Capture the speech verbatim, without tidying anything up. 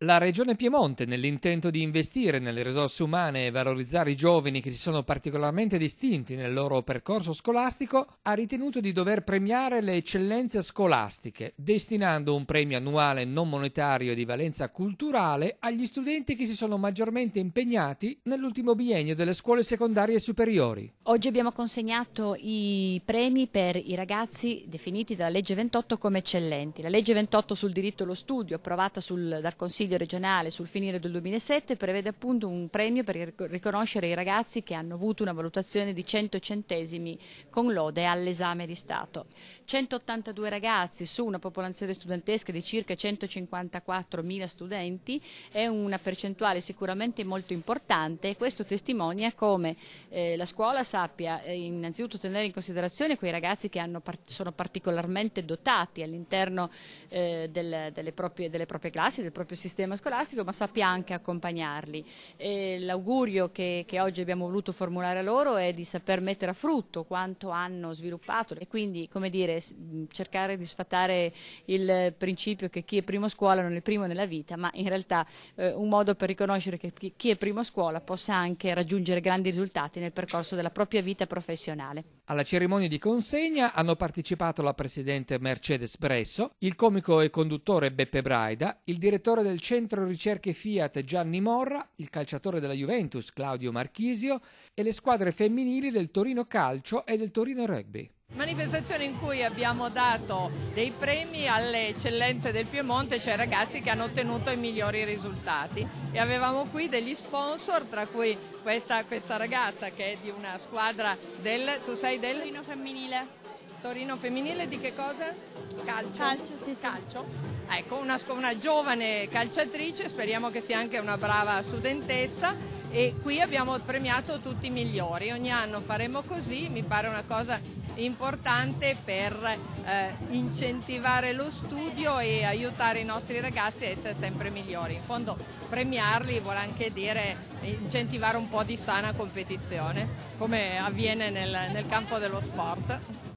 La Regione Piemonte, nell'intento di investire nelle risorse umane e valorizzare i giovani che si sono particolarmente distinti nel loro percorso scolastico, ha ritenuto di dover premiare le eccellenze scolastiche, destinando un premio annuale non monetario di valenza culturale agli studenti che si sono maggiormente impegnati nell'ultimo biennio delle scuole secondarie superiori. Oggi abbiamo consegnato i premi per i ragazzi definiti dalla legge ventotto come eccellenti. La legge ventotto sul diritto allo studio, approvata sul, dal Consiglio regionale sul finire del duemilasette, prevede appunto un premio per riconoscere i ragazzi che hanno avuto una valutazione di cento centesimi con lode all'esame di Stato. centottantadue ragazzi su una popolazione studentesca di circa centocinquantaquattromila studenti è una percentuale sicuramente molto importante, e questo testimonia come eh, la scuola sappia eh, innanzitutto tenere in considerazione quei ragazzi che hanno, sono particolarmente dotati all'interno eh, del, delle, proprie, delle proprie classi, del proprio sistema scolastico, ma sappia anche accompagnarli. E l'augurio che, che oggi abbiamo voluto formulare a loro è di saper mettere a frutto quanto hanno sviluppato, e quindi, come dire, cercare di sfatare il principio che chi è primo a scuola non è primo nella vita, ma in realtà eh, un modo per riconoscere che chi è primo a scuola possa anche raggiungere grandi risultati nel percorso della propria vita professionale. Alla cerimonia di consegna hanno partecipato la presidente Mercedes Bresso, il comico e conduttore Beppe Braida, il direttore del Centro Ricerche Fiat Gianni Morra, il calciatore della Juventus Claudio Marchisio e le squadre femminili del Torino Calcio e del Torino Rugby. Manifestazione in cui abbiamo dato dei premi alle eccellenze del Piemonte, cioè ragazzi che hanno ottenuto i migliori risultati, e avevamo qui degli sponsor, tra cui questa, questa ragazza che è di una squadra del, tu sei del? Torino femminile. Torino femminile di che cosa? Calcio? Calcio, sì, sì. Calcio. Ecco, una, una giovane calciatrice, speriamo che sia anche una brava studentessa, e qui abbiamo premiato tutti i migliori. Ogni anno faremo così, mi pare una cosa importante per eh, incentivare lo studio e aiutare i nostri ragazzi a essere sempre migliori. In fondo premiarli vuole anche dire incentivare un po' di sana competizione, come avviene nel, nel campo dello sport.